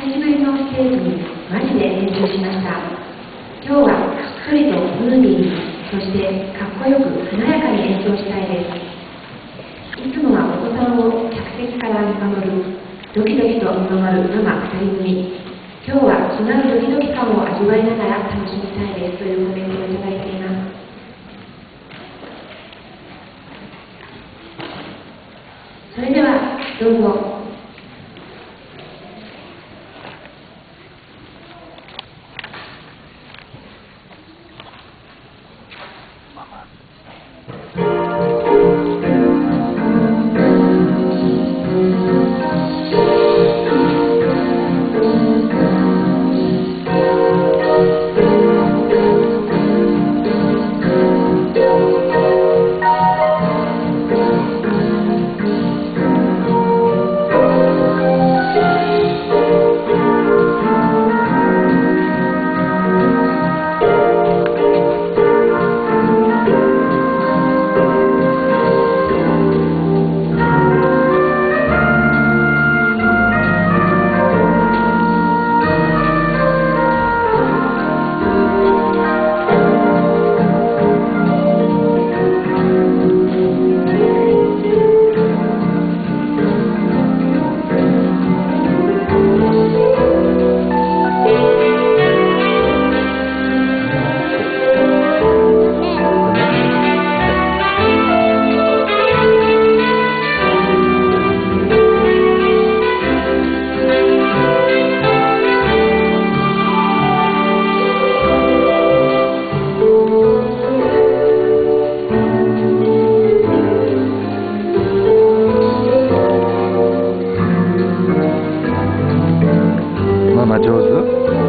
久しぶりのステージにマジで練習しました。今日はしっとりとムーディーに、そしてかっこよく華やかに演奏したいです。いつもはお子さんを客席から見守る、ドキドキと見守るママ2人組。今日はそのドキドキ感を味わいながら楽しみたいですというコメントをいただいています。それではどうぞ。 ママ上手？